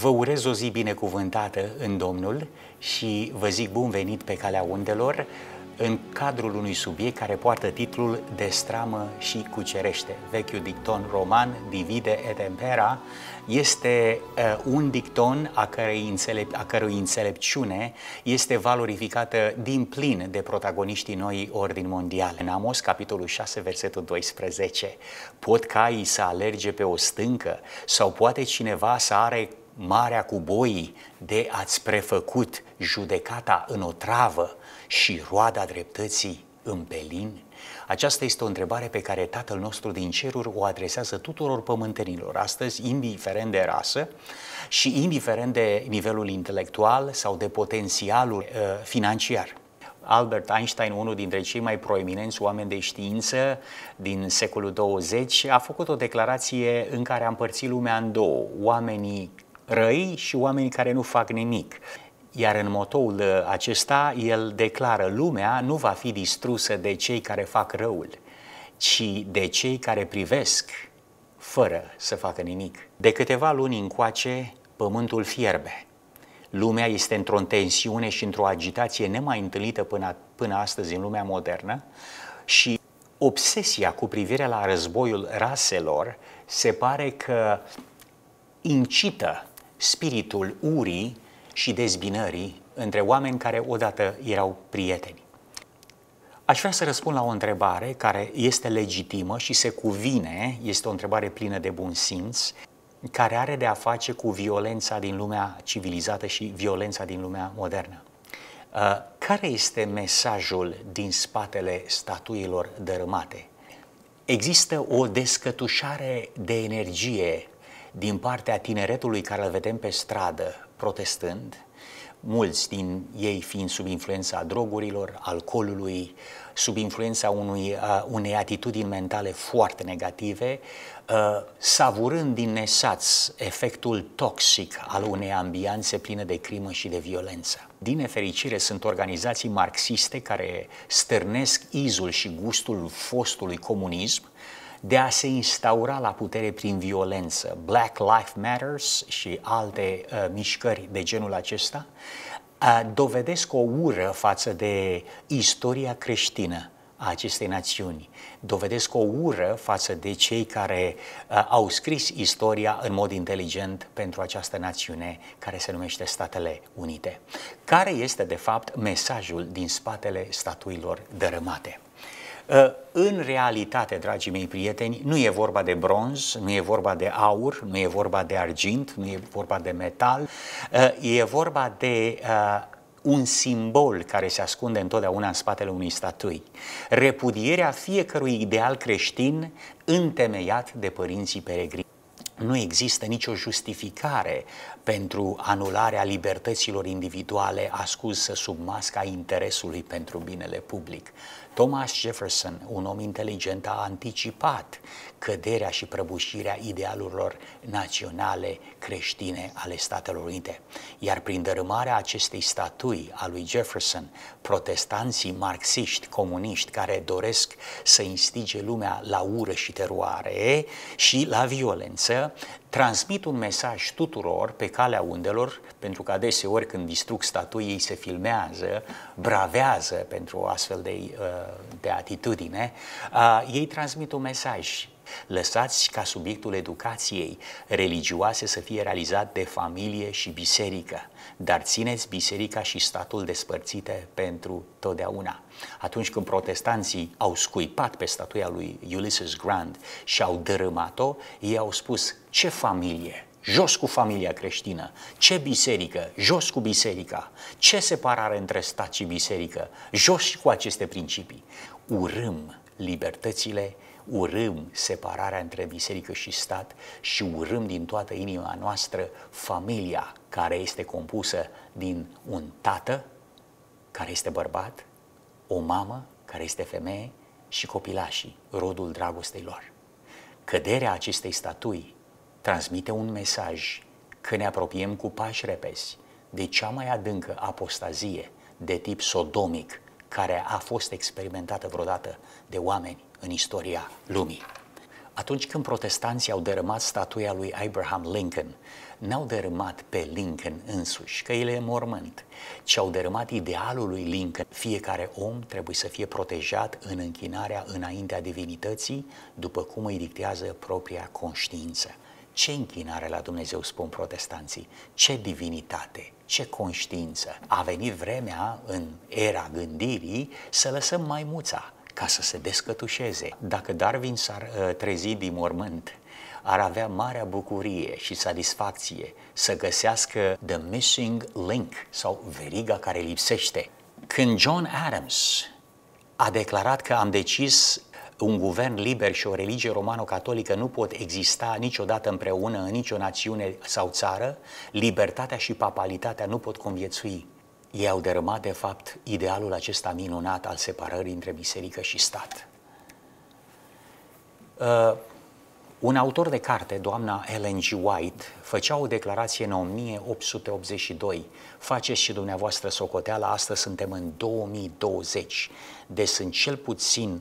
Vă urez o zi binecuvântată în Domnul și vă zic bun venit pe Calea Undelor în cadrul unui subiect care poartă titlul Destramă și cucerește. Vechiul dicton roman Divide et impera este un dicton a cărui înțelepciune este valorificată din plin de protagoniștii noii ordini mondiale. În Amos, capitolul 6, versetul 12, pot caii să alerge pe o stâncă sau poate cineva să are marea cu boii de ați prefăcut judecata în otravă și roada dreptății în pelin? Aceasta este o întrebare pe care Tatăl nostru din ceruri o adresează tuturor pământenilor astăzi, indiferent de rasă și indiferent de nivelul intelectual sau de potențialul financiar. Albert Einstein, unul dintre cei mai proeminenți oameni de știință din secolul 20, a făcut o declarație în care a împărțit lumea în două: oamenii răi și oamenii care nu fac nimic. Iar în motoul acesta, el declară: lumea nu va fi distrusă de cei care fac răul, ci de cei care privesc fără să facă nimic. De câteva luni încoace, pământul fierbe. Lumea este într-o tensiune și într-o agitație nemai întâlnită până astăzi în lumea modernă și obsesia cu privire la războiul raselor se pare că incită spiritul urii și dezbinării între oameni care odată erau prieteni. Aș vrea să răspund la o întrebare care este legitimă și se cuvine, este o întrebare plină de bun simț, care are de a face cu violența din lumea civilizată și violența din lumea modernă. Care este mesajul din spatele statuilor dărâmate? Există o descătușare de energie din partea tineretului care îl vedem pe stradă protestând, mulți din ei fiind sub influența drogurilor, alcoolului, sub influența unei atitudini mentale foarte negative, savurând din nesaț efectul toxic al unei ambianțe pline de crimă și de violență. Din nefericire, sunt organizații marxiste care stârnesc izul și gustul fostului comunism de a se instaura la putere prin violență. Black Lives Matter și alte mișcări de genul acesta dovedesc o ură față de istoria creștină a acestei națiuni, dovedesc o ură față de cei care au scris istoria în mod inteligent pentru această națiune care se numește Statele Unite. Care este, de fapt, mesajul din spatele statuilor dărâmate? În realitate, dragii mei prieteni, nu e vorba de bronz, nu e vorba de aur, nu e vorba de argint, nu e vorba de metal, e vorba de un simbol care se ascunde întotdeauna în spatele unei statui. Repudierea fiecărui ideal creștin întemeiat de părinții peregrini. Nu există nicio justificare pentru anularea libertăților individuale ascunsă sub masca interesului pentru binele public. Thomas Jefferson, un om inteligent, a anticipat căderea și prăbușirea idealurilor naționale creștine ale Statelor Unite. Iar prin dărâmarea acestei statui a lui Jefferson, protestanții marxiști, comuniști, care doresc să instige lumea la ură și teroare și la violență, transmit un mesaj tuturor pe Calea Undelor, pentru că adeseori când distrug statui ei se filmează, bravează pentru o astfel de atitudine, ei transmit un mesaj. Lăsați ca subiectul educației religioase să fie realizat de familie și biserică, dar țineți biserica și statul despărțite pentru totdeauna. Atunci când protestanții au scuipat pe statuia lui Ulysses Grant și au dărâmat-o, ei au spus: ce familie? Jos cu familia creștină. Ce biserică? Jos cu biserica. Ce separare între stat și biserică? Jos cu aceste principii. Urâm libertățile, urâm separarea între biserică și stat și urâm din toată inima noastră familia care este compusă din un tată care este bărbat, o mamă care este femeie și copilașii, rodul dragostei lor. Căderea acestei statui transmite un mesaj că ne apropiem cu pași repezi de cea mai adâncă apostazie de tip sodomic care a fost experimentată vreodată de oameni în istoria lumii. Atunci când protestanții au dărâmat statuia lui Abraham Lincoln, n-au dărâmat pe Lincoln însuși, că el e mormânt, ci au dărâmat idealul lui Lincoln. Fiecare om trebuie să fie protejat în închinarea înaintea divinității, după cum îi dictează propria conștiință. Ce închinare la Dumnezeu spun protestanții? Ce divinitate? Ce conștiință? A venit vremea, în era gândirii, să lăsăm maimuța ca să se descătușeze. Dacă Darwin s-ar trezi din mormânt, ar avea marea bucurie și satisfacție să găsească the missing link sau veriga care lipsește. Când John Adams a declarat că am decis un guvern liber și o religie romano-catolică nu pot exista niciodată împreună în nicio națiune sau țară, libertatea și papalitatea nu pot conviețui. Ei au dărâmat, de fapt, idealul acesta minunat al separării între biserică și stat. Un autor de carte, doamna Ellen G. White, făcea o declarație în 1882. Faceți și dumneavoastră socoteala, astăzi suntem în 2020, deci sunt cel puțin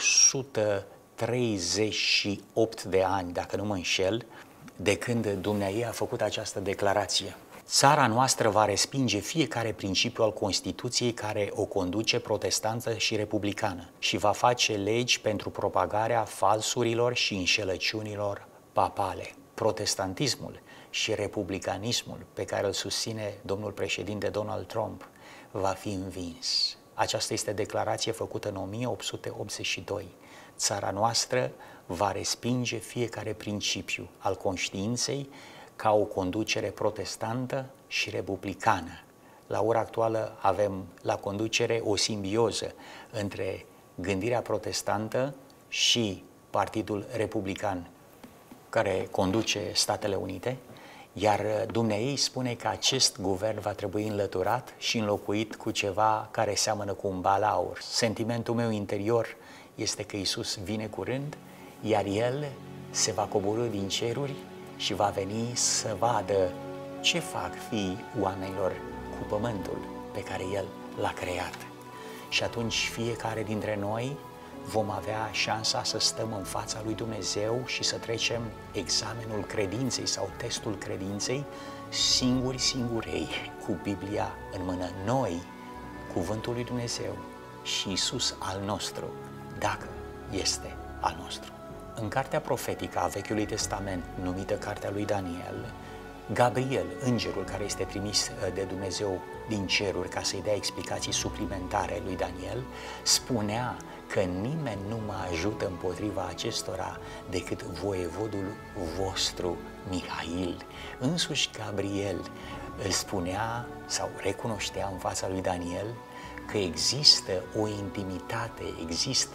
138 de ani, dacă nu mă înșel, de când dumneaei a făcut această declarație. Țara noastră va respinge fiecare principiu al Constituției care o conduce protestantă și republicană și va face legi pentru propagarea falsurilor și înșelăciunilor papale. Protestantismul și republicanismul pe care îl susține domnul președinte Donald Trump va fi învins. Aceasta este declarație făcută în 1882. Țara noastră va respinge fiecare principiu al conștiinței ca o conducere protestantă și republicană. La ora actuală avem la conducere o simbioză între gândirea protestantă și Partidul Republican care conduce Statele Unite, iar dumneaei spune că acest guvern va trebui înlăturat și înlocuit cu ceva care seamănă cu un balaur. Sentimentul meu interior este că Iisus vine curând, iar El se va coborî din ceruri și va veni să vadă ce fac fiii oamenilor cu pământul pe care El l-a creat. Și atunci fiecare dintre noi vom avea șansa să stăm în fața lui Dumnezeu și să trecem examenul credinței sau testul credinței singurei, cu Biblia în mână. Noi, cuvântul lui Dumnezeu și Iisus al nostru, dacă este al nostru. În cartea profetică a Vechiului Testament, numită Cartea lui Daniel, Gabriel, îngerul care este trimis de Dumnezeu din ceruri ca să-i dea explicații suplimentare lui Daniel, spunea că nimeni nu mă ajută împotriva acestora decât voievodul vostru Mihail. Însuși Gabriel îl spunea sau recunoștea în fața lui Daniel că există o intimitate, există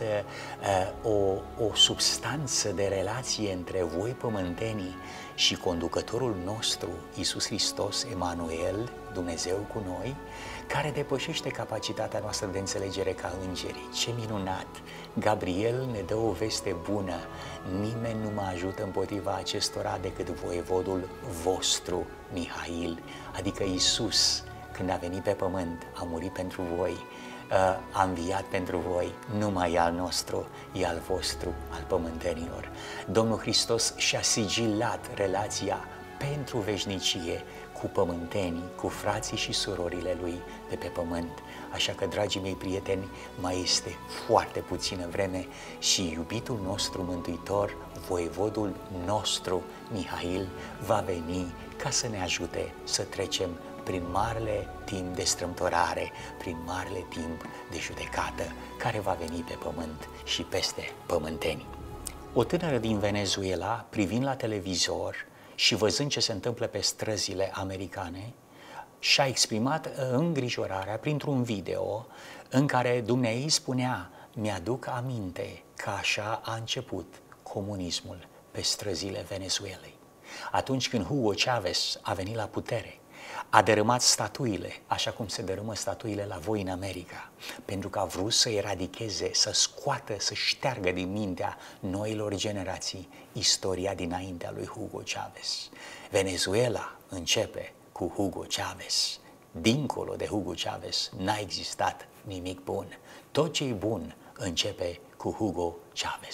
o substanță de relație între voi pământenii și conducătorul nostru, Iisus Hristos, Emanuel, Dumnezeu cu noi, care depășește capacitatea noastră de înțelegere ca îngerii. Ce minunat! Gabriel ne dă o veste bună. Nimeni nu mă ajută împotriva acestora decât voievodul vostru, Mihail, adică Iisus. Când a venit pe pământ, a murit pentru voi, a înviat pentru voi, nu mai e al nostru, e al vostru, al pământenilor. Domnul Hristos și-a sigilat relația pentru veșnicie cu pământenii, cu frații și surorile lui de pe pământ. Așa că, dragii mei prieteni, mai este foarte puțină vreme și iubitul nostru Mântuitor, voievodul nostru Mihail, va veni ca să ne ajute să trecem prin marele timp de strâmtorare, prin marele timp de judecată care va veni pe pământ și peste pământeni. O tânără din Venezuela, privind la televizor și văzând ce se întâmplă pe străzile americane, și-a exprimat îngrijorarea printr-un video în care dumneaei spunea: mi-aduc aminte că așa a început comunismul pe străzile Venezuelei. Atunci când Hugo Chavez a venit la putere, a dărâmat statuile, așa cum se dărâmă statuile la voi în America, pentru că a vrut să eradicheze, să scoată, să șteargă din mintea noilor generații istoria dinaintea lui Hugo Chavez. Venezuela începe cu Hugo Chavez. Dincolo de Hugo Chavez n-a existat nimic bun. Tot ce e bun începe cu Hugo Chavez.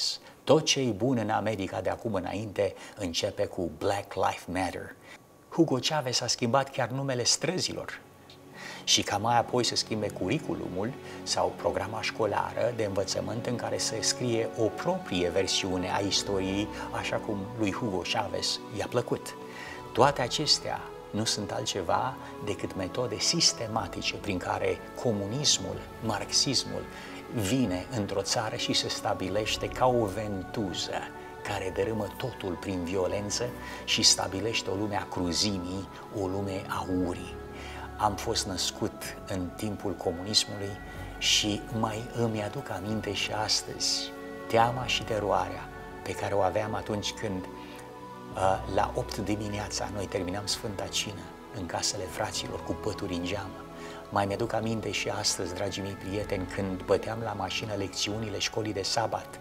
Tot ce e bun în America de acum înainte începe cu Black Lives Matter. Hugo Chavez a schimbat chiar numele străzilor și ca mai apoi să schimbe curiculumul sau programa școlară de învățământ în care să scrie o proprie versiune a istoriei așa cum lui Hugo Chavez i-a plăcut. Toate acestea nu sunt altceva decât metode sistematice prin care comunismul, marxismul vine într-o țară și se stabilește ca o ventuză care dărâmă totul prin violență și stabilește o lume a cruzimii, o lume a urii. Am fost născut în timpul comunismului și mai îmi aduc aminte și astăzi teama și teroarea pe care o aveam atunci când la 8 dimineața noi terminam Sfânta Cină în casele fraților cu pături în geam. Mai mi-aduc aminte și astăzi, dragii mei prieteni, când băteam la mașină lecțiunile școlii de sabat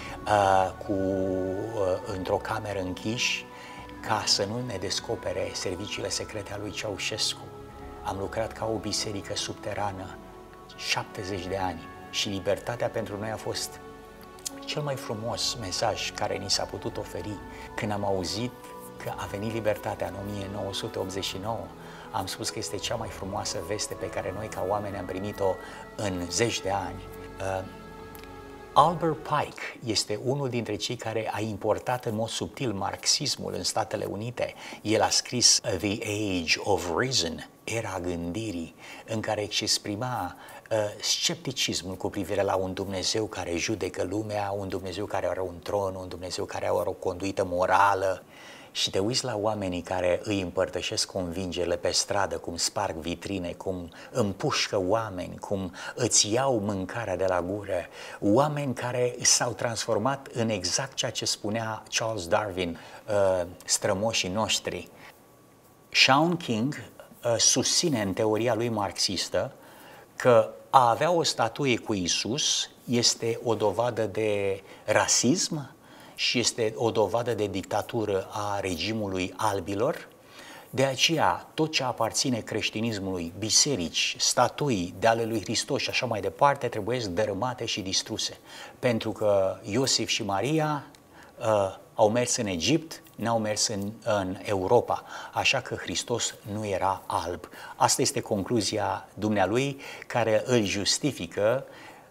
într-o cameră închiși ca să nu ne descopere serviciile secrete a lui Ceaușescu. Am lucrat ca o biserică subterană 70 de ani și libertatea pentru noi a fost cel mai frumos mesaj care ni s-a putut oferi. Când am auzit că a venit libertatea în 1989, am spus că este cea mai frumoasă veste pe care noi ca oameni am primit-o în zeci de ani. Albert Pike este unul dintre cei care a importat în mod subtil marxismul în Statele Unite. El a scris The Age of Reason, era gândirii, în care își exprima scepticismul cu privire la un Dumnezeu care judecă lumea, un Dumnezeu care are un tron, un Dumnezeu care are o conduită morală. Și te uiți la oamenii care îi împărtășesc convingerile pe stradă, cum sparg vitrine, cum împușcă oameni, cum îți iau mâncarea de la gură, oameni care s-au transformat în exact ceea ce spunea Charles Darwin, strămoșii noștri. Shaun King susține în teoria lui marxistă că a avea o statuie cu Isus este o dovadă de rasism și este o dovadă de dictatură a regimului albilor. De aceea, tot ce aparține creștinismului, biserici, statui de ale lui Hristos și așa mai departe, trebuie dărâmate și distruse. Pentru că Iosif și Maria au mers în Egipt, n-au mers în Europa, așa că Hristos nu era alb. Asta este concluzia dumnealui care îl justifică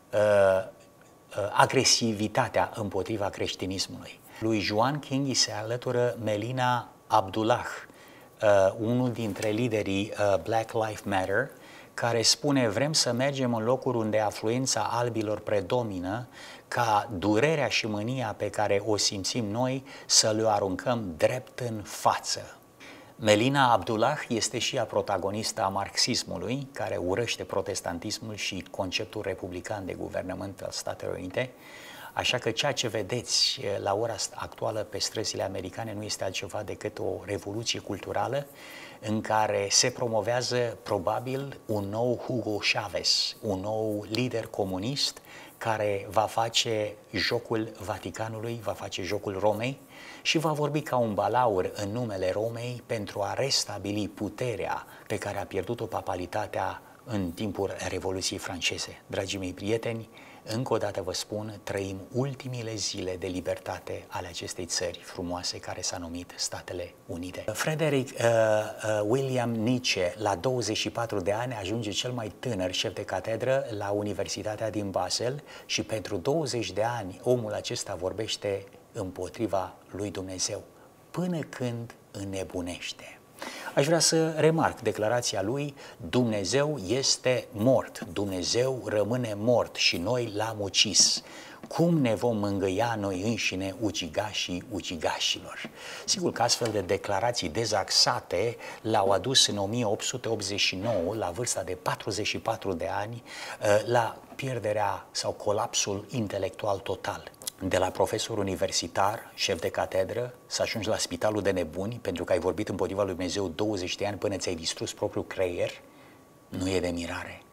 agresivitatea împotriva creștinismului. Lui Joan King îi se alătură Melina Abdullah, unul dintre liderii Black Lives Matter, care spune: vrem să mergem în locuri unde afluența albilor predomină, ca durerea și mânia pe care o simțim noi să le aruncăm drept în față. Melina Abdullah este și ea protagonistă a marxismului, care urăște protestantismul și conceptul republican de guvernământ al Statelor Unite, așa că ceea ce vedeți la ora actuală pe străzile americane nu este altceva decât o revoluție culturală în care se promovează probabil un nou Hugo Chavez, un nou lider comunist care va face jocul Vaticanului, va face jocul Romei și va vorbi ca un balaur în numele Romei pentru a restabili puterea pe care a pierdut-o papalitatea în timpul Revoluției franceze. Dragii mei prieteni, încă o dată vă spun, trăim ultimile zile de libertate ale acestei țări frumoase care s-a numit Statele Unite. Frederick William Nietzsche, la 24 de ani, ajunge cel mai tânăr șef de catedră la Universitatea din Basel și pentru 20 de ani omul acesta vorbește împotriva lui Dumnezeu, până când înnebunește. Aș vrea să remarc declarația lui: Dumnezeu este mort, Dumnezeu rămâne mort și noi l-am ucis. Cum ne vom mângâia noi înșine ucigașii ucigașilor? Sigur că astfel de declarații dezaxate l-au adus în 1889, la vârsta de 44 de ani, la pierderea sau colapsul intelectual total. De la profesor universitar, șef de catedră, să ajungi la spitalul de nebuni pentru că ai vorbit împotriva lui Dumnezeu 20 de ani până ți-ai distrus propriul creier, nu e de mirare.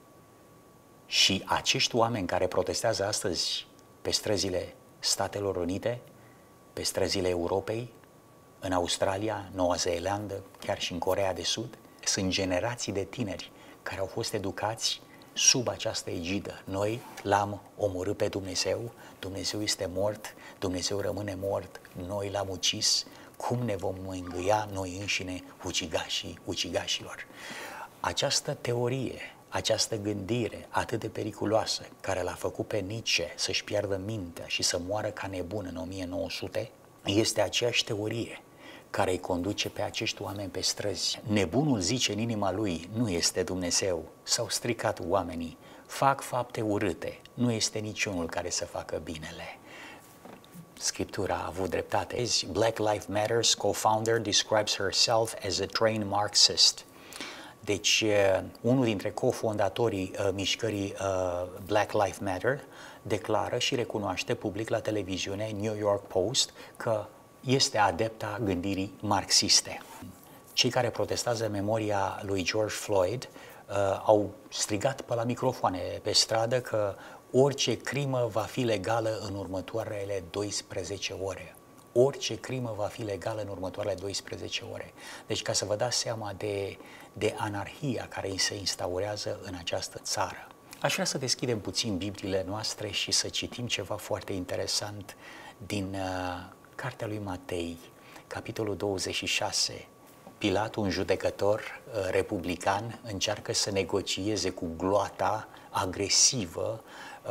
Și acești oameni care protestează astăzi pe străzile Statelor Unite, pe străzile Europei, în Australia, Noua Zeelandă, chiar și în Coreea de Sud, sunt generații de tineri care au fost educați sub această egidă. Noi l-am omorât pe Dumnezeu, Dumnezeu este mort, Dumnezeu rămâne mort, noi l-am ucis, cum ne vom mângâia noi înșine ucigașii ucigașilor? Această teorie, această gândire atât de periculoasă, care l-a făcut pe Nietzsche să-și piardă mintea și să moară ca nebun în 1900, este aceeași teorie care îi conduce pe acești oameni pe străzi. Nebunul zice în inima lui, nu este Dumnezeu, s-au stricat oamenii, fac fapte urâte, nu este niciunul care să facă binele. Scriptura a avut dreptate. Black Lives Matter's co-founder describes herself as a trained Marxist. Deci, unul dintre cofondatorii mișcării Black Lives Matter declară și recunoaște public la televiziune New York Post că este adepta gândirii marxiste. Cei care protestează în memoria lui George Floyd au strigat pe la microfoane pe stradă că orice crimă va fi legală în următoarele 12 ore. Orice crimă va fi legală în următoarele 12 ore. Deci ca să vă dați seama de anarhia care se instaurează în această țară. Aș vrea să deschidem puțin Bibliile noastre și să citim ceva foarte interesant din Cartea lui Matei, capitolul 26. Pilat, un judecător republican, încearcă să negocieze cu gloata agresivă,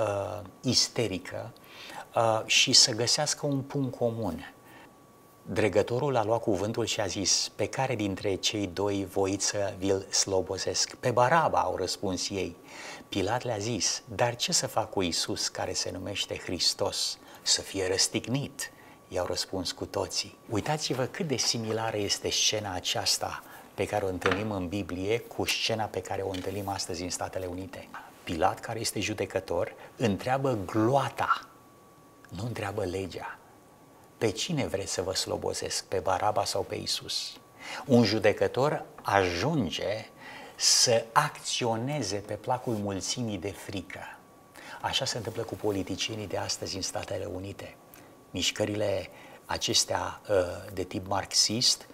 isterică și să găsească un punct comun. Dregătorul a luat cuvântul și a zis, pe care dintre cei doi voiți să vi-l slobozesc? Pe Baraba, au răspuns ei. Pilat le-a zis, dar ce să fac cu Iisus care se numește Hristos? Să fie răstignit. I-au răspuns cu toții. Uitați-vă cât de similară este scena aceasta pe care o întâlnim în Biblie cu scena pe care o întâlnim astăzi în Statele Unite. Pilat, care este judecător, întreabă gloata, nu întreabă legea. Pe cine vreți să vă slobozesc, pe Baraba sau pe Iisus? Un judecător ajunge să acționeze pe placul mulțimii de frică. Așa se întâmplă cu politicienii de astăzi în Statele Unite. Mișcările acestea de tip marxist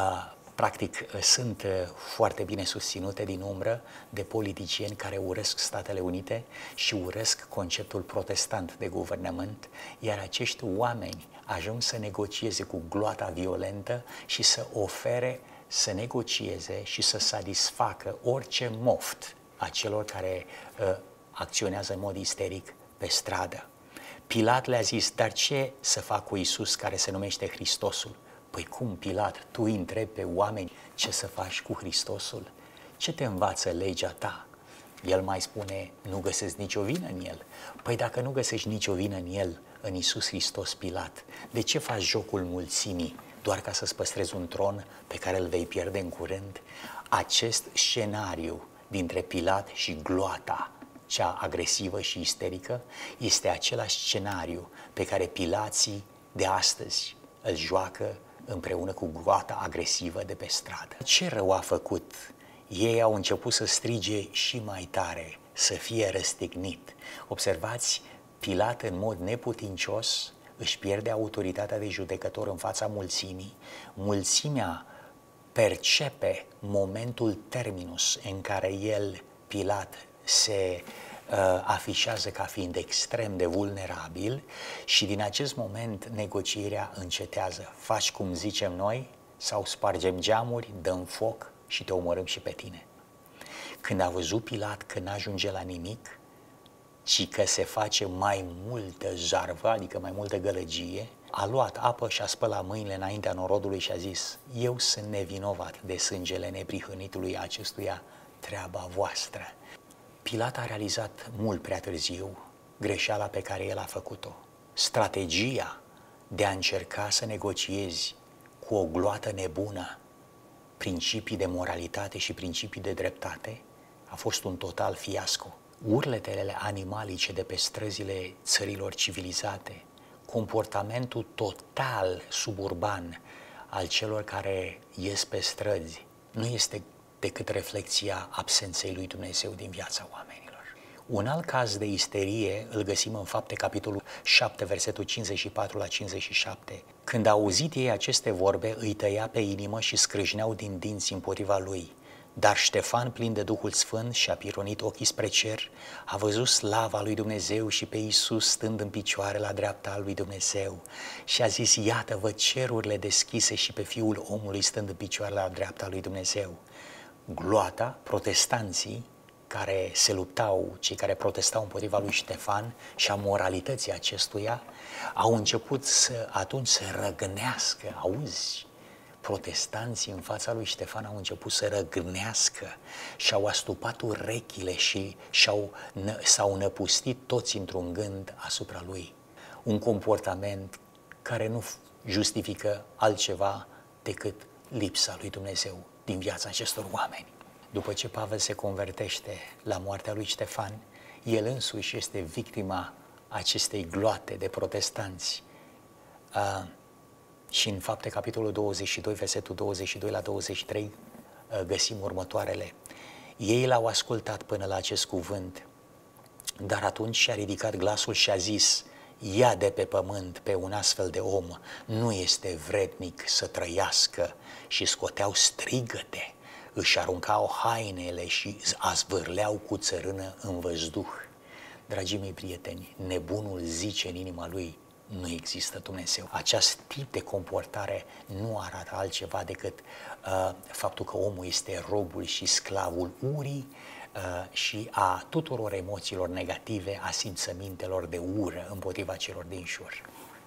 practic sunt foarte bine susținute din umbră de politicieni care urăsc Statele Unite și urăsc conceptul protestant de guvernământ, iar acești oameni ajung să negocieze cu gloata violentă și să ofere, să negocieze și să satisfacă orice moft a celor care acționează în mod isteric pe stradă. Pilat le-a zis, dar ce să fac cu Iisus care se numește Hristosul? Păi cum, Pilat, tu îi întrebi pe oameni ce să faci cu Hristosul? Ce te învață legea ta? El mai spune, nu găsesc nicio vină în el. Păi dacă nu găsești nicio vină în el, în Iisus Hristos, Pilat, de ce faci jocul mulțimii? Doar ca să-ți păstrezi un tron pe care îl vei pierde în curând? Acest scenariu dintre Pilat și gloata, cea agresivă și isterică, este același scenariu pe care pilații de astăzi îl joacă împreună cu gloata agresivă de pe stradă. Ce rău a făcut? Ei au început să strige și mai tare, să fie răstignit. Observați, Pilat în mod neputincios își pierde autoritatea de judecător în fața mulțimii. Mulțimea percepe momentul terminus în care el, Pilat, se afișează ca fiind extrem de vulnerabil și din acest moment negocierea încetează. Faci cum zicem noi sau spargem geamuri, dăm foc și te omorâm și pe tine. Când a văzut Pilat că n-ajunge la nimic, ci că se face mai multă jarvă, adică mai multă gălăgie, a luat apă și a spălat mâinile înaintea norodului și a zis, eu sunt nevinovat de sângele neprihănitului acestuia, treaba voastră. Pilat a realizat mult prea târziu greșeala pe care el a făcut-o. Strategia de a încerca să negociezi cu o gloată nebună principii de moralitate și principii de dreptate a fost un total fiasco. Urletele animalice de pe străzile țărilor civilizate, comportamentul total suburban al celor care ies pe străzi, nu este decât reflexia absenței lui Dumnezeu din viața oamenilor. Un alt caz de isterie îl găsim în Fapte, capitolul 7, versetul 54 la 57. Când a auzit ei aceste vorbe, îi tăia pe inimă și scrâșneau din dinți împotriva lui. Dar Ștefan, plin de Duhul Sfânt, și-a pironit ochii spre cer, a văzut slava lui Dumnezeu și pe Iisus stând în picioare la dreapta lui Dumnezeu și a zis: iată, văd cerurile deschise și pe Fiul omului stând în picioare la dreapta lui Dumnezeu. Gloata, protestanții care se luptau, cei care protestau împotriva lui Ștefan și a moralității acestuia, au început atunci să răgnească, auzi? Protestanții în fața lui Ștefan au început să răgnească și au astupat urechile și s-au năpustit toți într-un gând asupra lui. Un comportament care nu justifică altceva decât lipsa lui Dumnezeu din viața acestor oameni. După ce Pavel se convertește la moartea lui Ștefan, el însuși este victima acestei gloate de protestanți. Și în Fapte, capitolul 22, versetul 22 la 23, găsim următoarele. Ei l-au ascultat până la acest cuvânt, dar atunci și-a ridicat glasul și a zis: ia de pe pământ pe un astfel de om, nu este vrednic să trăiască. Și scoteau strigăte, își aruncau hainele și azvârleau cu țărână în văzduh. Dragii mei prieteni, nebunul zice în inima lui: nu există Dumnezeu. Acest tip de comportare nu arată altceva decât faptul că omul este robul și sclavul urii și a tuturor emoțiilor negative, a simțămintelor de ură împotriva celor din jur.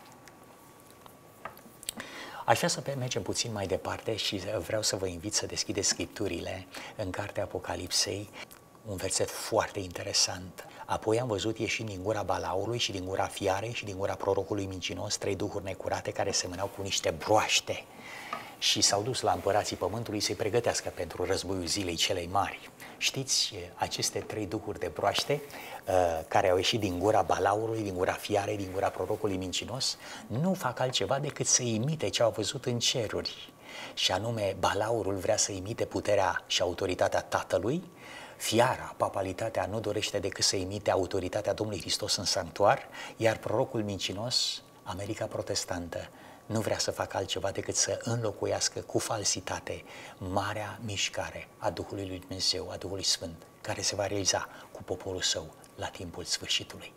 Aș vrea să mergem puțin mai departe și vreau să vă invit să deschideți Scripturile în Cartea Apocalipsei, un verset foarte interesant. Apoi am văzut ieșind din gura balaurului și din gura fiarei și din gura prorocului mincinos 3 duhuri necurate care semănau cu niște broaște și s-au dus la împărații pământului să-i pregătească pentru războiul zilei celei mari. Știți, aceste 3 duhuri de broaște care au ieșit din gura balaurului, din gura fiarei, din gura prorocului mincinos, nu fac altceva decât să imite ce au văzut în ceruri. Și anume, balaurul vrea să imite puterea și autoritatea Tatălui, fiara, papalitatea, nu dorește decât să imite autoritatea Domnului Hristos în sanctuar, iar prorocul mincinos, America protestantă, nu vrea să facă altceva decât să înlocuiască cu falsitate marea mișcare a Duhului lui Dumnezeu, a Duhului Sfânt, care se va realiza cu poporul său la timpul sfârșitului.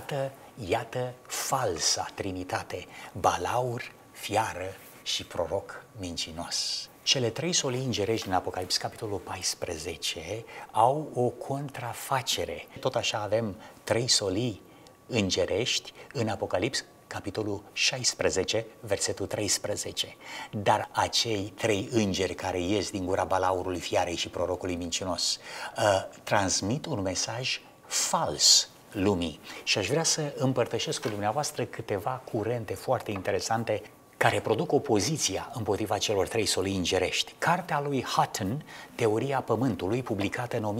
Iată falsa trinitate, balaur, fiară și proroc mincinos. Cele 3 solii îngerești din Apocalips, capitolul 14, au o contrafacere. Tot așa avem 3 solii îngerești în Apocalips, capitolul 16, versetul 13. Dar acei 3 îngeri care ies din gura balaurului, fiarei și prorocului mincinos transmit un mesaj fals lumii. Și aș vrea să împărtășesc cu dumneavoastră câteva curente foarte interesante care produc opoziția împotriva celor 3 solii îngerești. Cartea lui Hutton, Teoria Pământului, publicată în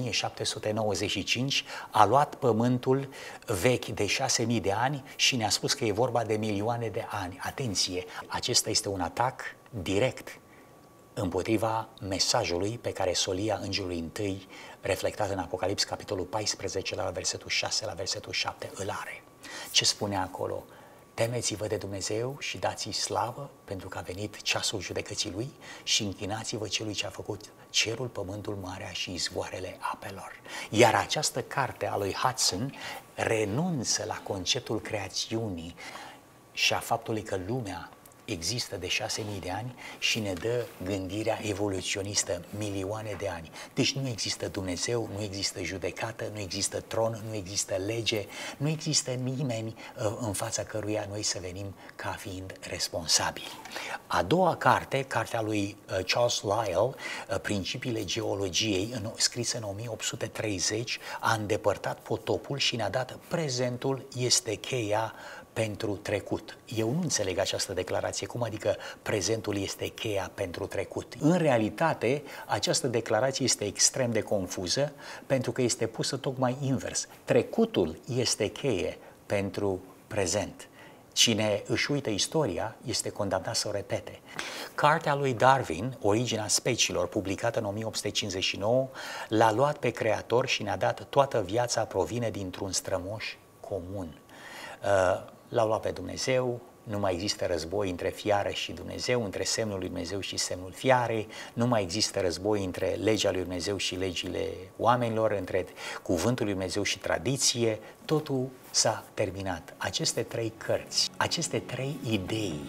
1795, a luat pământul vechi de 6.000 de ani și ne-a spus că e vorba de milioane de ani. Atenție, acesta este un atac direct împotriva mesajului pe care solia îngerului întâi, reflectat în Apocalips, capitolul 14, la versetul 6, la versetul 7, îl are. Ce spune acolo? Temeți-vă de Dumnezeu și dați-i slavă, pentru că a venit ceasul judecății Lui, și închinați-vă Celui ce a făcut cerul, pământul, marea și izvoarele apelor. Iar această carte a lui Hudson renunță la conceptul creațiunii și a faptului că lumea există de 6.000 de ani și ne dă gândirea evoluționistă, milioane de ani. Deci nu există Dumnezeu, nu există judecată, nu există tron, nu există lege, nu există nimeni în fața căruia noi să venim ca fiind responsabili. A doua carte, cartea lui Charles Lyell, Principiile geologiei, scrisă în 1830, a îndepărtat potopul și ne-a dat prezentul este cheia pentru trecut. Eu nu înțeleg această declarație. Cum adică prezentul este cheia pentru trecut? În realitate, această declarație este extrem de confuză pentru că este pusă tocmai invers. Trecutul este cheie pentru prezent. Cine își uită istoria este condamnat să o repete. Cartea lui Darwin, Originea speciilor, publicată în 1859, l-a luat pe Creator și ne-a dat toată viața provine dintr-un strămoș comun. L-au luat pe Dumnezeu, nu mai există război între fiară și Dumnezeu, între semnul lui Dumnezeu și semnul fiarei, nu mai există război între legea lui Dumnezeu și legile oamenilor, între cuvântul lui Dumnezeu și tradiție, totul s-a terminat. Aceste 3 cărți, aceste 3 idei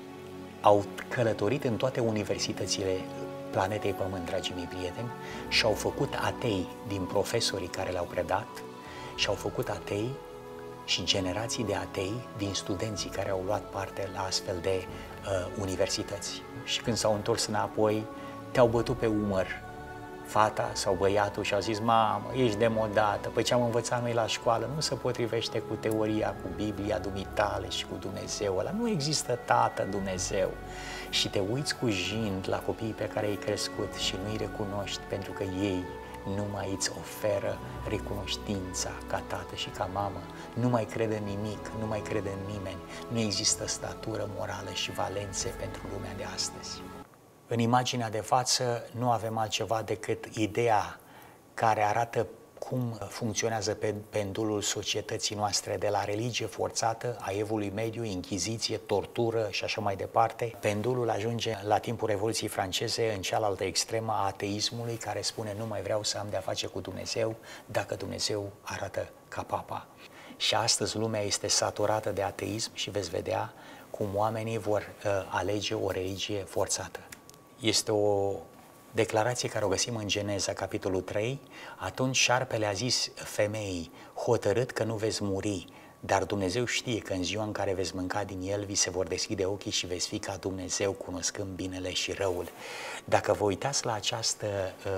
au călătorit în toate universitățile planetei Pământ, dragii mei prieteni, și au făcut atei din profesorii care le-au predat și au făcut atei și generații de atei din studenții care au luat parte la astfel de universități. Și când s-au întors înapoi, te-au bătut pe umăr fata sau băiatul și au zis: mamă, ești demodată, păi ce am învățat noi la școală nu se potrivește cu teoria, cu Biblia dumitale și cu Dumnezeu ăla, nu există Tată Dumnezeu. Și te uiți cu jind la copiii pe care i-ai crescut și nu îi recunoști pentru că ei nu mai îți oferă recunoștința ca tată și ca mamă, nu mai crede în nimic, nu mai crede în nimeni, nu există statură morală și valențe pentru lumea de astăzi. În imaginea de față nu avem altceva decât ideea care arată cum funcționează pendulul societății noastre, de la religie forțată, a Evului Mediu, inchiziție, tortură și așa mai departe. Pendulul ajunge la timpul Revoluției franceze în cealaltă extremă a ateismului, care spune: nu mai vreau să am de-a face cu Dumnezeu dacă Dumnezeu arată ca papa. Și astăzi lumea este saturată de ateism și veți vedea cum oamenii vor alege o religie forțată. Este o declarație care o găsim în Geneza, capitolul 3. Atunci șarpele a zis femeii: hotărât că nu veți muri, dar Dumnezeu știe că în ziua în care veți mânca din el, vi se vor deschide ochii și veți fi ca Dumnezeu, cunoscând binele și răul. Dacă vă uitați la această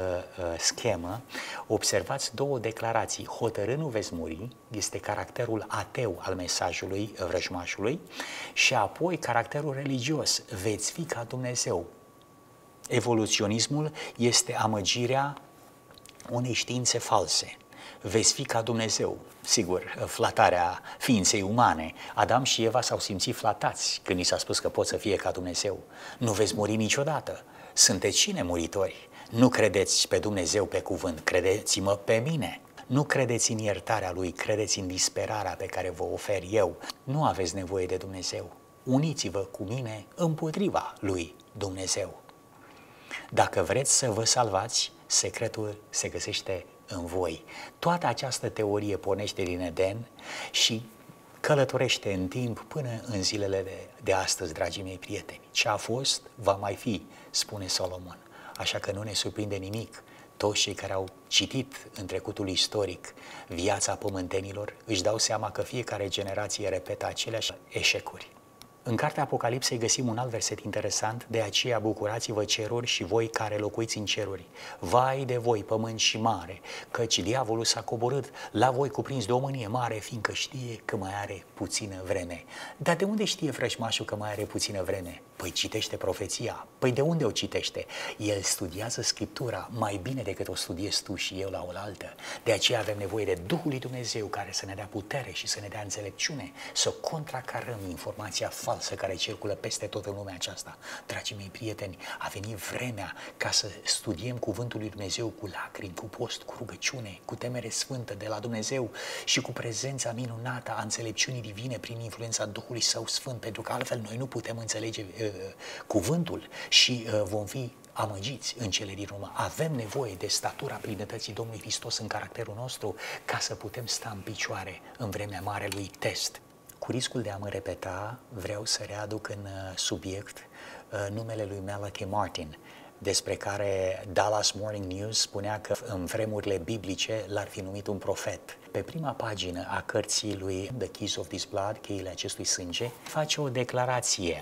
schemă, observați 2 declarații. Hotărât nu veți muri, este caracterul ateu al mesajului vrăjmașului, și apoi caracterul religios, veți fi ca Dumnezeu. Evoluționismul este amăgirea unei științe false. Veți fi ca Dumnezeu. Sigur, flatarea ființei umane. Adam și Eva s-au simțit flatați când i s-a spus că pot să fie ca Dumnezeu. Nu veți muri niciodată. Sunteți și nemuritori. Nu credeți pe Dumnezeu pe cuvânt, credeți-mă pe mine. Nu credeți în iertarea Lui, credeți în disperarea pe care vă ofer eu. Nu aveți nevoie de Dumnezeu. Uniți-vă cu mine împotriva Lui Dumnezeu. Dacă vreți să vă salvați, secretul se găsește în voi. Toată această teorie pornește din Eden și călătorește în timp până în zilele de astăzi, dragii mei prieteni. Ce a fost, va mai fi, spune Solomon. Așa că nu ne surprinde nimic. Toți cei care au citit în trecutul istoric viața pământenilor își dau seama că fiecare generație repetă aceleași eșecuri. În cartea Apocalipsei găsim un alt verset interesant: de aceea bucurați-vă ceruri și voi care locuiți în ceruri. Vai de voi, pământ și mare, căci diavolul s-a coborât la voi cuprins de o mânie mare, fiindcă știe că mai are puțină vreme. Dar de unde știe vrăjmașul că mai are puțină vreme? Păi citește profeția. Păi de unde o citește? El studiază Scriptura mai bine decât o studiezi tu și eu la oaltă. De aceea avem nevoie de Duhul lui Dumnezeu care să ne dea putere și să ne dea înțelepciune, să contracarăm informația falsă care circulă peste tot în lumea aceasta. Dragii mei prieteni, a venit vremea ca să studiem cuvântul lui Dumnezeu cu lacrimi, cu post, cu rugăciune, cu temere sfântă de la Dumnezeu și cu prezența minunată a înțelepciunii divine prin influența Duhului Său Sfânt, pentru că altfel noi nu putem înțelege cuvântul și vom fi amăgiți în cele din urmă. Avem nevoie de statura plinătății Domnului Hristos în caracterul nostru ca să putem sta în picioare în vremea marelui test. Cu riscul de a mă repeta, vreau să readuc în subiect numele lui Malachi Martin, despre care Dallas Morning News spunea că în vremurile biblice l-ar fi numit un profet. Pe prima pagină a cărții lui The Keys of This Blood, cheile acestui sânge, face o declarație.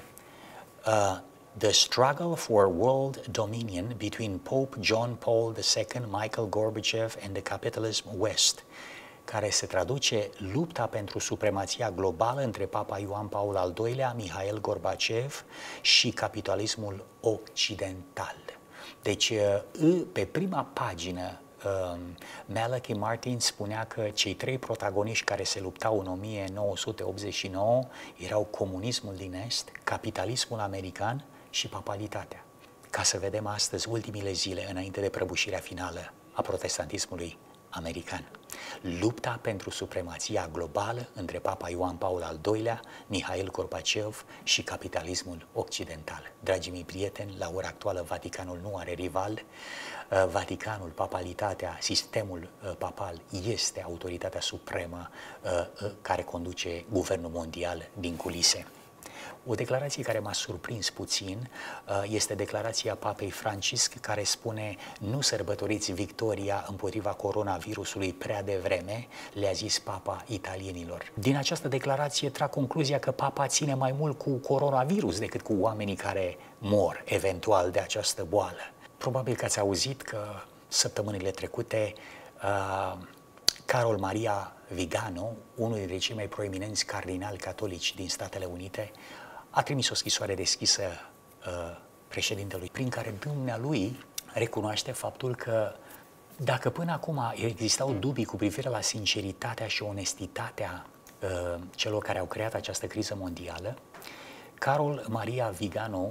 The struggle for world dominion between Pope John Paul II, Michael Gorbachev and the capitalist West, care se traduce lupta pentru supremația globală între Papa Ioan Paul al II-lea, Mihail Gorbachev și capitalismul occidental. Deci, pe prima pagină, Malachi Martin spunea că cei 3 protagoniști care se luptau în 1989 erau comunismul din Est, capitalismul american și papalitatea. Ca să vedem astăzi ultimile zile înainte de prăbușirea finală a protestantismului american. Lupta pentru supremația globală între Papa Ioan Paul al II-lea, Mihail Gorbachev și capitalismul occidental. Dragii mei prieteni, la ora actuală Vaticanul nu are rival. Vaticanul, papalitatea, sistemul papal este autoritatea supremă care conduce guvernul mondial din culise. O declarație care m-a surprins puțin este declarația Papei Francisc, care spune: nu sărbătoriți victoria împotriva coronavirusului prea devreme, le-a zis Papa italienilor. Din această declarație trag concluzia că Papa ține mai mult cu coronavirus decât cu oamenii care mor eventual de această boală. Probabil că ați auzit că săptămânile trecute Carol Maria Vigano, unul dintre cei mai proeminenți cardinali catolici din Statele Unite, a trimis o scrisoare deschisă președintelui, prin care dumnealui recunoaște faptul că dacă până acum existau dubii cu privire la sinceritatea și onestitatea celor care au creat această criză mondială, Carol Maria Vigano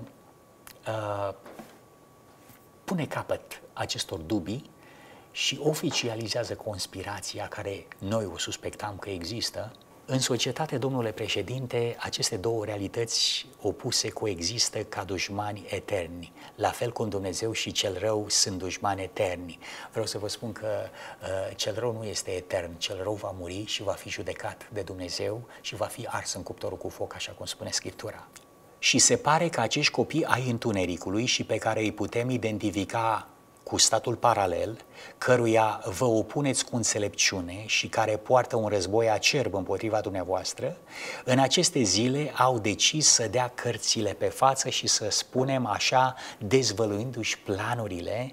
pune capăt acestor dubii și oficializează conspirația care noi o suspectam că există. În societate, domnule președinte, aceste două realități opuse coexistă ca dușmani eterni. La fel cum Dumnezeu și cel rău sunt dușmani eterni. Vreau să vă spun că cel rău nu este etern, cel rău va muri și va fi judecat de Dumnezeu și va fi ars în cuptorul cu foc, așa cum spune Scriptura. Și se pare că acești copii ai întunericului și pe care îi putem identifica cu statul paralel, căruia vă opuneți cu înțelepciune și care poartă un război acerb împotriva dumneavoastră, în aceste zile au decis să dea cărțile pe față și să spunem așa, dezvăluindu-și planurile,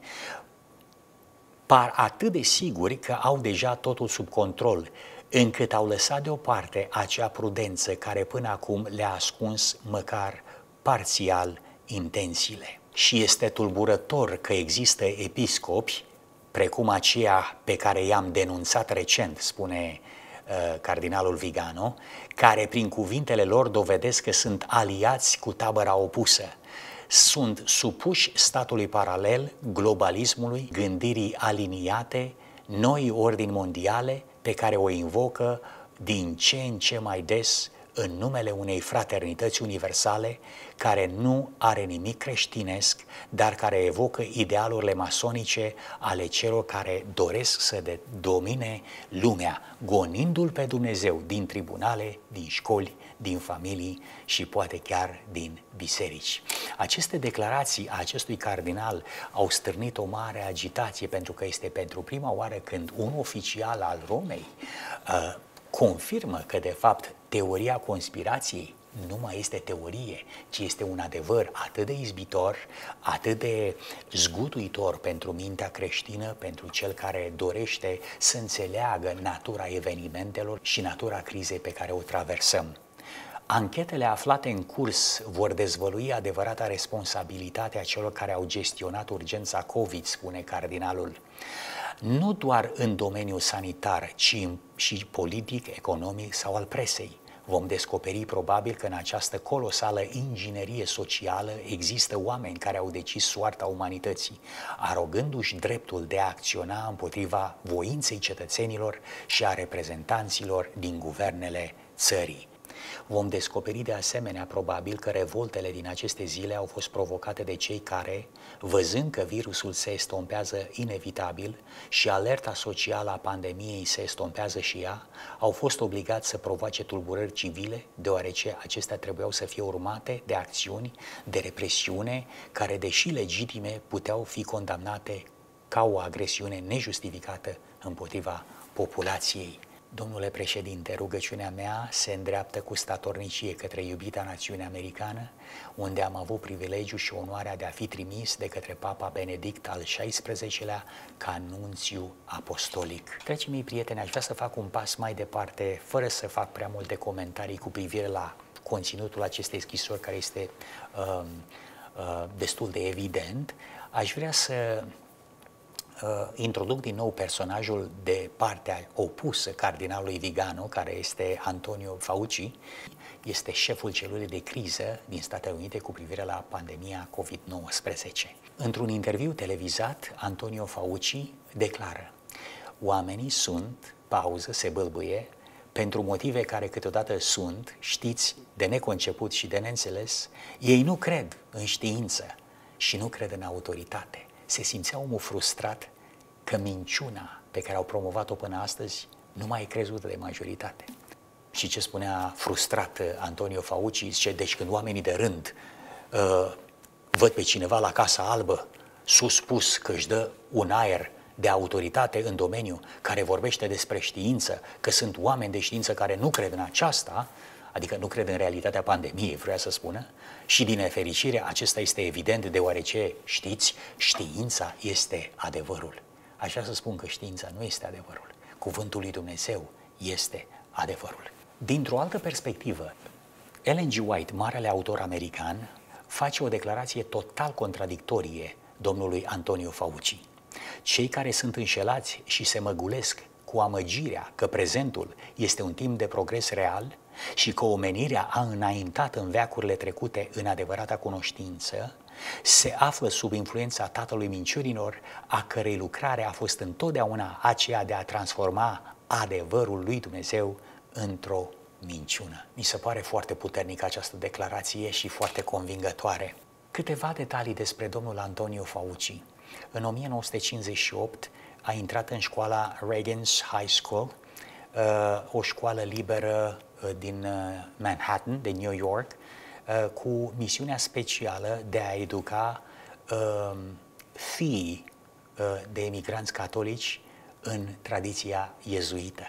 par atât de siguri că au deja totul sub control, încât au lăsat deoparte acea prudență care până acum le-a ascuns măcar parțial intențiile. Și este tulburător că există episcopi, precum aceia pe care i-am denunțat recent, spune cardinalul Vigano, care prin cuvintele lor dovedesc că sunt aliați cu tabăra opusă. Sunt supuși statului paralel, globalismului, gândirii aliniate, noi ordini mondiale pe care o invocă din ce în ce mai des în numele unei fraternități universale care nu are nimic creștinesc, dar care evocă idealurile masonice ale celor care doresc să domine lumea, gonindu-L pe Dumnezeu din tribunale, din școli, din familii și poate chiar din biserici. Aceste declarații a acestui cardinal au stârnit o mare agitație, pentru că este pentru prima oară când un oficial al Romei confirmă că, de fapt, teoria conspirației nu mai este teorie, ci este un adevăr atât de izbitor, atât de zguduitor pentru mintea creștină, pentru cel care dorește să înțeleagă natura evenimentelor și natura crizei pe care o traversăm. Anchetele aflate în curs vor dezvălui adevărata responsabilitate a celor care au gestionat urgența COVID, spune cardinalul. Nu doar în domeniul sanitar, ci și politic, economic sau al presei. Vom descoperi probabil că în această colosală inginerie socială există oameni care au decis soarta umanității, arogându-și dreptul de a acționa împotriva voinței cetățenilor și a reprezentanților din guvernele țării. Vom descoperi de asemenea probabil că revoltele din aceste zile au fost provocate de cei care, văzând că virusul se estompează inevitabil și alerta socială a pandemiei se estompează și ea, au fost obligați să provoace tulburări civile, deoarece acestea trebuiau să fie urmate de acțiuni de represiune care, deși legitime, puteau fi condamnate ca o agresiune nejustificată împotriva populației. Domnule președinte, rugăciunea mea se îndreaptă cu statornicie către iubita națiune americană, unde am avut privilegiul și onoarea de a fi trimis de către Papa Benedict al XVI-lea ca nunțiu apostolic. Dragii mei prieteni, aș vrea să fac un pas mai departe, fără să fac prea multe comentarii cu privire la conținutul acestei scrisori, care este destul de evident. Aș vrea să introduc din nou personajul de partea opusă cardinalului Vigano, care este Antonio Fauci, este șeful celulei de criză din Statele Unite cu privire la pandemia COVID-19. Într-un interviu televizat, Antonio Fauci declară: oamenii sunt pauză, se bâlbâie, pentru motive care câteodată sunt, știți, de neconceput și de neînțeles. Ei nu cred în știință și nu cred în autoritate. Se simțea omul frustrat că minciuna pe care au promovat-o până astăzi nu mai e crezută de majoritate. Și ce spunea frustrat Antonio Fauci, zice, deci când oamenii de rând văd pe cineva la Casa Albă sus pus că își dă un aer de autoritate în domeniu, care vorbește despre știință, că sunt oameni de știință care nu cred în aceasta, adică nu cred în realitatea pandemiei, vrea să spună, și din nefericire acesta este evident deoarece, știți, știința este adevărul. Aș vrea să spun că știința nu este adevărul. Cuvântul lui Dumnezeu este adevărul. Dintr-o altă perspectivă, Ellen G. White, marele autor american, face o declarație total contradictorie domnului Antonio Fauci. Cei care sunt înșelați și se măgulesc cu amăgirea că prezentul este un timp de progres real și că omenirea a înaintat în veacurile trecute în adevărata cunoștință, se află sub influența tatălui minciunilor, a cărei lucrare a fost întotdeauna aceea de a transforma adevărul lui Dumnezeu într-o minciună. Mi se pare foarte puternică această declarație și foarte convingătoare. Câteva detalii despre domnul Antonio Fauci. În 1958 a intrat în școala Reagan's High School, o școală liberă din Manhattan, de New York, cu misiunea specială de a educa fiii de emigranți catolici în tradiția iezuită.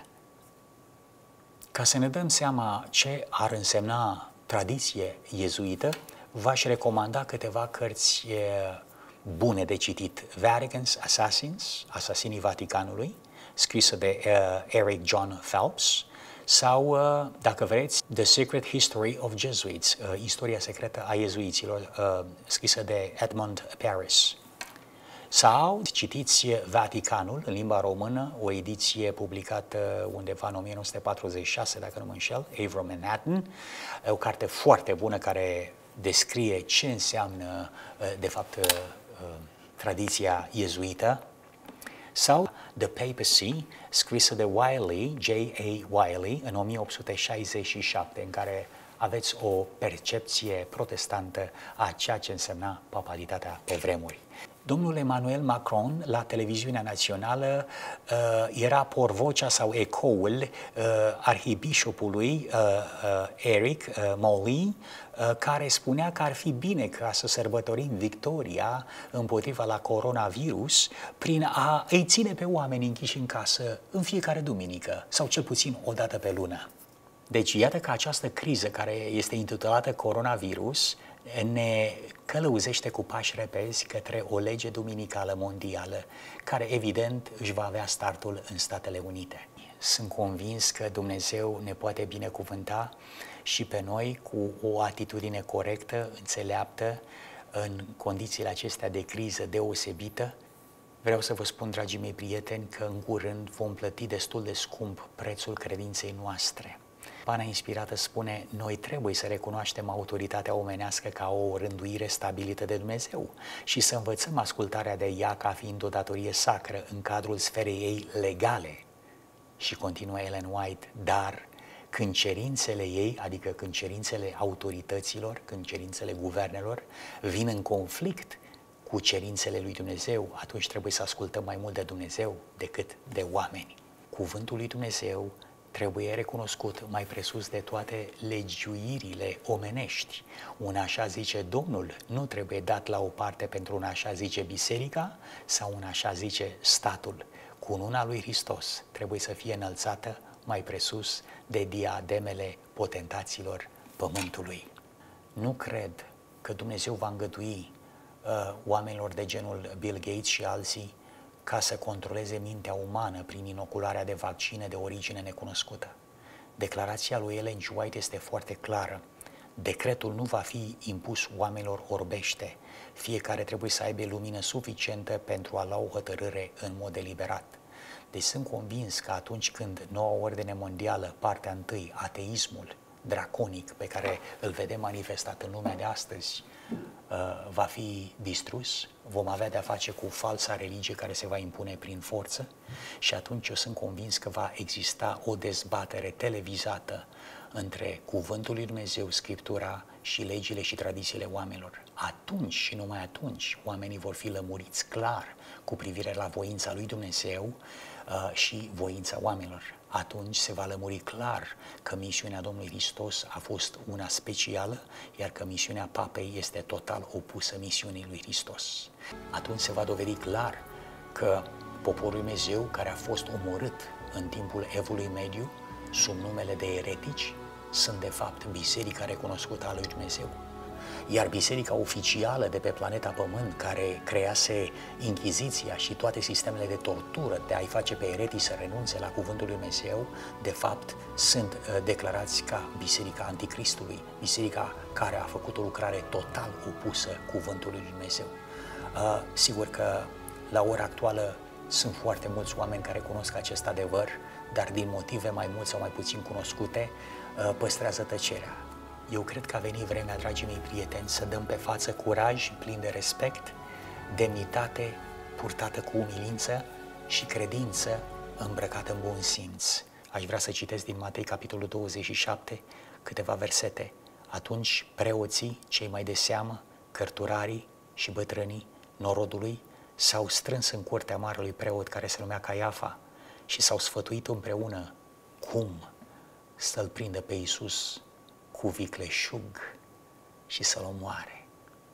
Ca să ne dăm seama ce ar însemna tradiție iezuită, v-aș recomanda câteva cărți bune de citit. Vatican's Assassins, Asasinii Vaticanului, scrisă de Eric John Phelps, sau, dacă vreți, The Secret History of Jesuits, Istoria secretă a iezuiților, scrisă de Edmund Paris. Sau citiți Vaticanul în limba română, o ediție publicată undeva în 1946, dacă nu mă înșel, Avro Manhattan, o carte foarte bună care descrie ce înseamnă, de fapt, tradiția iezuită. Sau The Papacy, scrisă de Wiley, J.A. Wiley, în 1867, în care aveți o percepție protestantă a ceea ce însemna papalitatea pe vremuri. Domnul Emmanuel Macron, la televiziunea națională, era porvocea sau ecoul arhibishopului Eric Molly, care spunea că ar fi bine ca să sărbătorim victoria împotriva la coronavirus prin a îi ține pe oameni închiși în casă în fiecare duminică sau cel puțin o dată pe lună. Deci iată că această criză care este intitulată coronavirus ne călăuzește cu pași repezi către o lege duminicală mondială, care evident își va avea startul în Statele Unite. Sunt convins că Dumnezeu ne poate binecuvânta și pe noi cu o atitudine corectă, înțeleaptă, în condițiile acestea de criză deosebită. Vreau să vă spun, dragii mei prieteni, că în curând vom plăti destul de scump prețul credinței noastre. Pana inspirată spune, noi trebuie să recunoaștem autoritatea omenească ca o rânduire stabilită de Dumnezeu și să învățăm ascultarea de ea ca fiind o datorie sacră în cadrul sferei ei legale. Și continuă Ellen White, dar când cerințele ei, adică când cerințele autorităților, când cerințele guvernelor vin în conflict cu cerințele lui Dumnezeu, atunci trebuie să ascultăm mai mult de Dumnezeu decât de oameni. Cuvântul lui Dumnezeu trebuie recunoscut mai presus de toate legiuirile omenești. Un așa zice Domnul nu trebuie dat la o parte pentru un așa zice biserica sau un așa zice statul. Cununa lui Hristos trebuie să fie înălțată mai presus de diademele potentaților pământului. Nu cred că Dumnezeu va îngădui oamenilor de genul Bill Gates și alții ca să controleze mintea umană prin inocularea de vaccine de origine necunoscută. Declarația lui Ellen G. White este foarte clară. Decretul nu va fi impus oamenilor orbește. Fiecare trebuie să aibă lumină suficientă pentru a lua o hotărâre în mod deliberat. Deci sunt convins că atunci când noua ordine mondială, partea întâi, ateismul, draconic pe care îl vedem manifestat în lumea de astăzi va fi distrus, vom avea de-a face cu falsa religie care se va impune prin forță și atunci eu sunt convins că va exista o dezbatere televizată între Cuvântul lui Dumnezeu, Scriptura și legile și tradițiile oamenilor. Atunci și numai atunci oamenii vor fi lămuriți clar cu privire la voința lui Dumnezeu și voința oamenilor. Atunci se va lămuri clar că misiunea Domnului Hristos a fost una specială, iar că misiunea Papei este total opusă misiunii lui Hristos. Atunci se va dovedi clar că poporul lui Dumnezeu, care a fost omorât în timpul Evului Mediu, sub numele de eretici, sunt de fapt biserica recunoscută a lui Dumnezeu. Iar biserica oficială de pe planeta Pământ, care crease Inchiziția și toate sistemele de tortură de a-i face pe eretici să renunțe la Cuvântul lui Dumnezeu, de fapt sunt declarați ca biserica Anticristului, biserica care a făcut o lucrare total opusă Cuvântului lui Dumnezeu. Sigur că la ora actuală sunt foarte mulți oameni care cunosc acest adevăr, dar din motive mai mult sau mai puțin cunoscute păstrează tăcerea. Eu cred că a venit vremea, dragii mei prieteni, să dăm pe față curaj plin de respect, demnitate purtată cu umilință și credință îmbrăcată în bun simț. Aș vrea să citesc din Matei, capitolul 27, câteva versete. Atunci preoții, cei mai de seamă, cărturarii și bătrânii norodului, s-au strâns în curtea marelui preot care se numea Caiafa și s-au sfătuit împreună cum să-l prindă pe Iisus cu vicleșug și să-l omoare.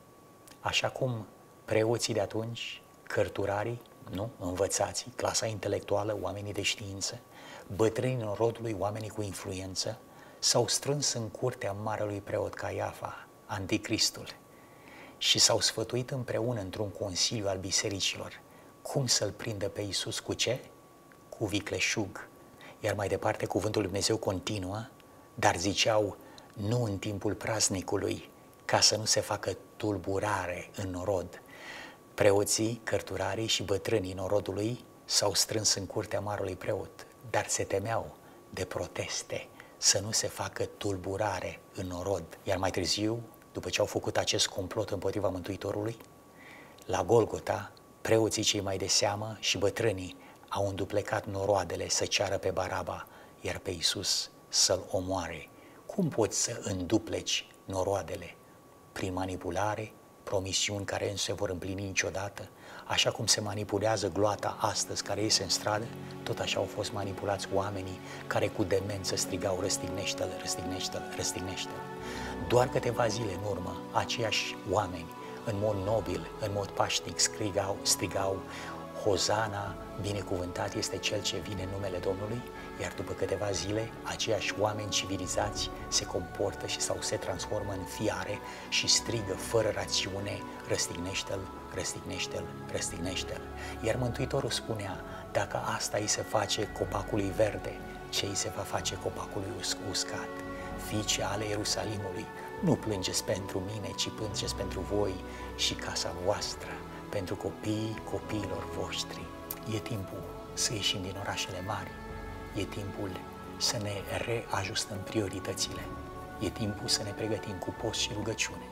Așa cum preoții de atunci, cărturarii, învățații, clasa intelectuală, oamenii de știință, bătrânii norodului, oamenii cu influență, s-au strâns în curtea marelui preot Caiafa, Anticristul, și s-au sfătuit împreună într-un consiliu al bisericilor cum să-l prindă pe Iisus cu ce? Cu vicleșug. Iar mai departe cuvântul lui Dumnezeu continuă, dar ziceau nu în timpul praznicului, ca să nu se facă tulburare în norod. Preoții, cărturarii și bătrânii norodului s-au strâns în curtea marelui preot, dar se temeau de proteste, să nu se facă tulburare în norod. Iar mai târziu, după ce au făcut acest complot împotriva Mântuitorului, la Golgota, preoții cei mai de seamă și bătrânii au înduplecat noroadele să ceară pe Baraba, iar pe Iisus să-l omoare. Cum poți să îndupleci noroadele? Prin manipulare, promisiuni care nu se vor împlini niciodată, așa cum se manipulează gloata astăzi care iese în stradă, tot așa au fost manipulați oamenii care cu demență strigau răstignește-l, răstignește-l, răstignește-l. Doar câteva zile în urmă, aceiași oameni, în mod nobil, în mod pașnic, strigau Hozana, binecuvântat este Cel ce vine în numele Domnului, iar după câteva zile, aceiași oameni civilizați se comportă și se transformă în fiare și strigă fără rațiune, răstignește-l, răstignește-l, răstignește-l. Iar Mântuitorul spunea, dacă asta îi se face copacului verde, ce îi se va face copacului uscat? Fiice ale Ierusalimului, nu plângeți pentru mine, ci plângeți pentru voi și casa voastră, pentru copiilor voștri. E timpul să ieșim din orașele mari, e timpul să ne reajustăm prioritățile, e timpul să ne pregătim cu post și rugăciune,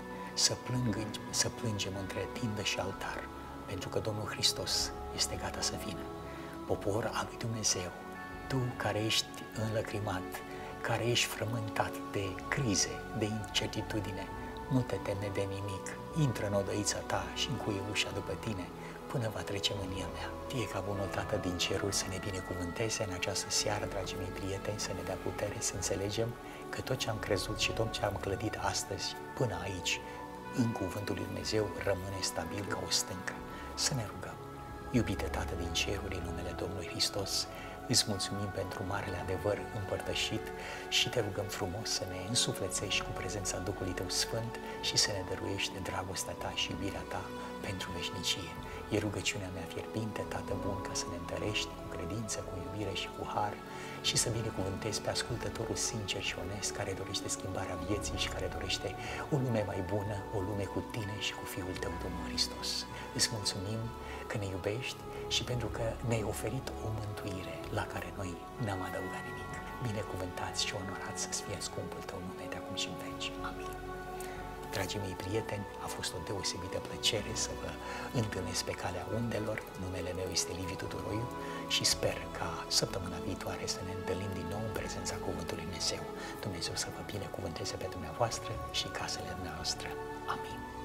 să plângem între tindă și altar, pentru că Domnul Hristos este gata să vină. Popor al lui Dumnezeu, tu care ești înlăcrimat, care ești frământat de crize, de incertitudine, nu te teme de nimic, intră în odăița ta și încuie ușa după tine până va trece mânia. Fie ca bunul Tată din ceruri să ne binecuvânteze în această seară, dragii mei prieteni, să ne dea putere să înțelegem că tot ce am crezut și tot ce am clădit astăzi până aici, în Cuvântul lui Dumnezeu, rămâne stabil ca o stâncă. Să ne rugăm. Iubite Tată din ceruri, în numele Domnului Hristos, îți mulțumim pentru marele adevăr împărtășit și te rugăm frumos să ne însuflețești cu prezența Duhului Tău Sfânt și să ne dăruiești de dragostea Ta și iubirea Ta pentru veșnicie. E rugăciunea mea fierbinte, Tată bun, ca să ne întărești cu credință, cu iubire și cu har și să binecuvântezi pe ascultătorul sincer și onest care dorește schimbarea vieții și care dorește o lume mai bună, o lume cu Tine și cu Fiul Tău, Domnul Hristos. Îți mulțumim că ne iubești și pentru că ne-ai oferit o mântuire la care noi n-am adăugat nimic. binecuvântați și onorați să fie scumpul Tău nume de acum și în veci. Amin. Dragii mei prieteni, a fost o deosebită plăcere să vă întâlnesc pe calea undelor. Numele meu este Liviu Tuduroiu și sper ca săptămâna viitoare să ne întâlnim din nou în prezența Cuvântului Dumnezeu. Dumnezeu să vă binecuvânteze pe dumneavoastră și casele dumneavoastră. Amin.